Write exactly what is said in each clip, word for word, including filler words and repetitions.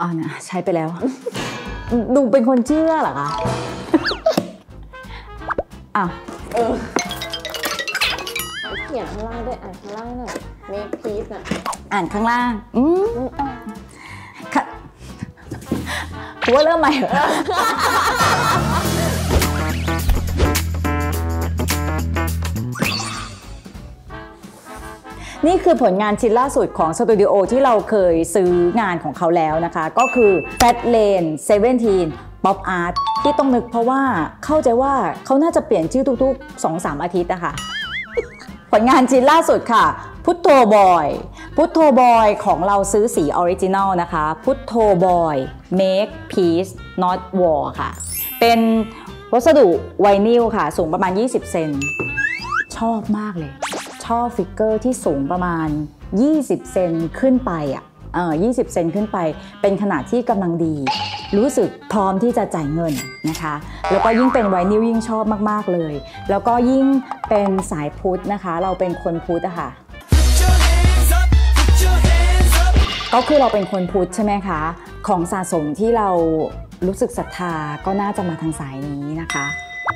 อ๋อนะใช้ไปแล้ว ดูเป็นคนเชื่อเหรอคะอ่ะเออเขียนข้างล่างด้วยอ่านข้างล่างหน่อย make peace น่ะอ่านข้างล่างอืมค่ะถือว่าเริ่มใหม่เหรอนี่คือผลงานชิ้นล่าสุดของสตูดิโอที่เราเคยซื้องานของเขาแล้วนะคะก็คือ Fat Lane สิบเจ็ด Pop Art ที่ต้องนึกเพราะว่าเข้าใจว่าเขาน่าจะเปลี่ยนชื่อทุกๆ สองสาม อาทิตย์นะคะผลงานชิ้นล่าสุดค่ะพุทโธบอยพุทโธบอยของเราซื้อสีออริจินัลนะคะพุทโธบอย make peace not war ค่ะเป็นวัสดุไวนิลค่ะสูงประมาณยี่สิบเซนชอบมากเลยชอบฟิกเกอร์ที่สูงประมาณยี่สิบเซนขึ้นไปอ่ะเออยี่สิบเซนขึ้นไปเป็นขนาดที่กำลังดีรู้สึกพร้อมที่จะจ่ายเงินนะคะแล้วก็ยิ่งเป็นไวนิลยิ่งชอบมากๆเลยแล้วก็ยิ่งเป็นสายพุทธนะคะเราเป็นคนพุทธอะค่ะก็คือเราเป็นคนพุทธใช่ไหมคะของสะสมที่เรารู้สึกศรัทธาก็น่าจะมาทางสายนี้นะคะ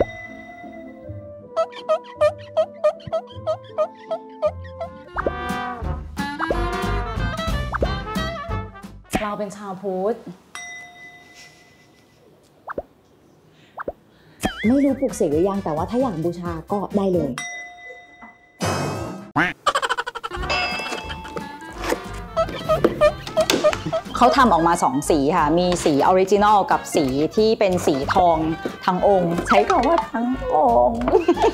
เราเป็นชาวพุทธไม่รู้ปลุกเสกหรือยังแต่ว่าถ้าอยากบูชาก็ได้เลยเขาทำออกมาสองสีค่ะมีสีออริจินอลกับสีที่เป็นสีทองทั้งองค์ใช้คำว่าทั้งองค์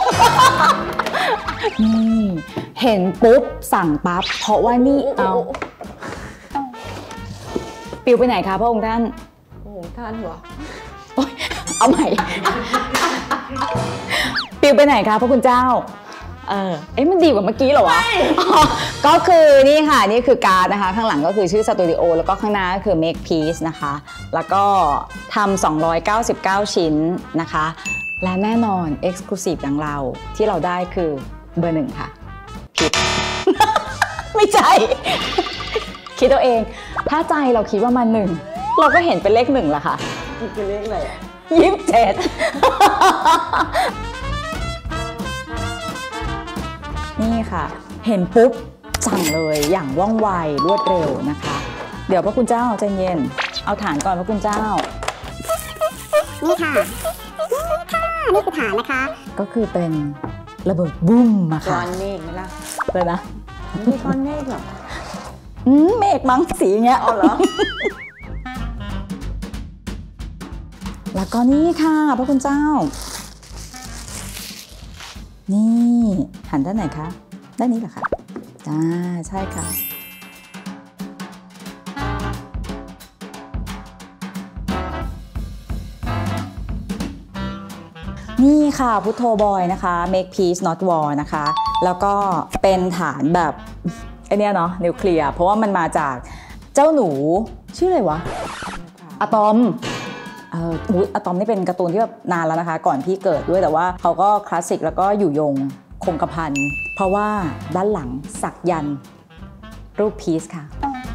นี่เห็นปุ๊บสั่งปั๊บเพราะว่านี่เอาปิวไปไหนคะพระองค์ท่านโอ้โหท่านหัวเอาใหม่ปิวไปไหนคะพระคุณเจ้าเออเอ๊ะมันดีกว่าเมื่อกี้เหรอวะก็คือนี่ค่ะนี่คือการ์ดนะคะข้างหลังก็คือชื่อสตูดิโอแล้วก็ข้างหน้าก็คือ make peace นะคะแล้วก็ทำสองร้อยเก้าสิบเก้าชิ้นนะคะและแน่นอน exclusive อย่างเราที่เราได้คือเบอร์หนึ่งค่ะผิด ไม่ใช่คิดตัวเองถ้าใจเราคิดว่ามันหนึ่งเราก็เห็นเป็นเลขหนึ่งละค่ะเป็นเลขอะไรยี่สิบเจ็ดนี่ค่ะเห็นปุ๊บสั่งเลยอย่างว่องไวรวดเร็วนะคะเดี๋ยวพระคุณเจ้าใจเย็นเอาฐานก่อนพระคุณเจ้านี่ค่ะนี่คือฐานนะคะก็คือเป็นระเบิดบุ้มมาค่ะก้อนเมฆไหมล่ะเลยนะไม่ใช่ก้อนเมฆหรออืมเมฆมั้งสีเงี้ยอ๋อเหรอแล้วก็นี่ค่ะพระคุณเจ้านี่หันด้านไหนคะด้านนี้เหรอคะอ่าใช่ค่ะนี่ค่ะพุทโธบอยนะคะ make peace not war นะคะแล้วก็เป็นฐานแบบไอเนี้ยเนาะนิวเคลียร์เพราะว่ามันมาจากเจ้าหนูชื่ออะไรวะอะตอมเอออะตอมนี่เป็นการ์ตูนที่แบบนานแล้วนะคะก่อนพี่เกิดด้วยแต่ว่าเขาก็คลาสสิกแล้วก็อยู่ยงคงกระพันเพราะว่าด้านหลังสักยันต์รูปพีซค่ะ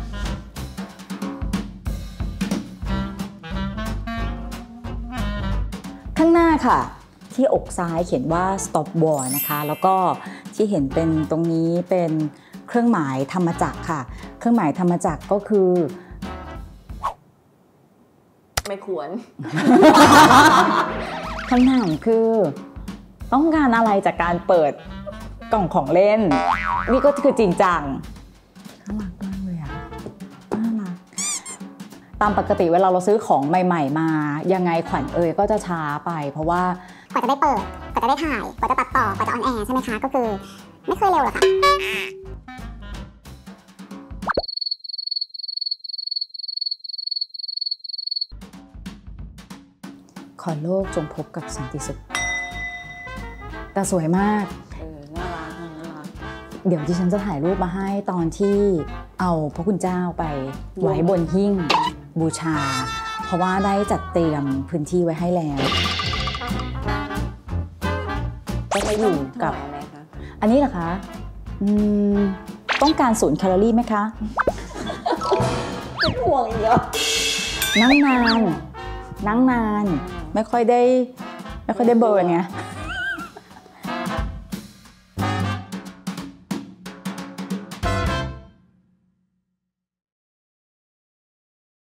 ข้างหน้าค่ะที่อกซ้ายเขียนว่า stop war นะคะแล้วก็ที่เห็นเป็นตรงนี้เป็นเครื่องหมายธรรมจักรค่ะเครื่องหมายธรรมจักรก็คือไม่ควรคำถามคือต้องการอะไรจากการเปิดกล่องของเล่นนี่ก็คือจริงจังน่ารักมากเลยอะน่ารักตามปกติเวลาเราซื้อของใหม่ๆมายังไงขวัญเอ่ยก็จะช้าไปเพราะว่ากว่าจะได้เปิดกว่าจะได้ถ่ายกว่าจะตัดต่อกว่าจะออนแอร์ใช่ไหมคะก็คือไม่เคยเร็วหรอกค่ะขอโลกจงพบกับสันติสุขแต่สวยมากเออน่ารักน่ารักเดี๋ยวดิฉันจะถ่ายรูปมาให้ตอนที่เอาพระคุณเจ้าไปไว้บนหิ้งบูชาเพราะว่าได้จัดเตรียมพื้นที่ไว้ให้แล้วก็จะอยู่กับอันนี้เหรอคะอืมต้องการศูนย์แคลอรี่ไหมคะเป็นห่วงอีกเหรอนั่งนาน นั่งนาน ไม่ค่อยได้ ไม่ค่อยได้เบิร์นไง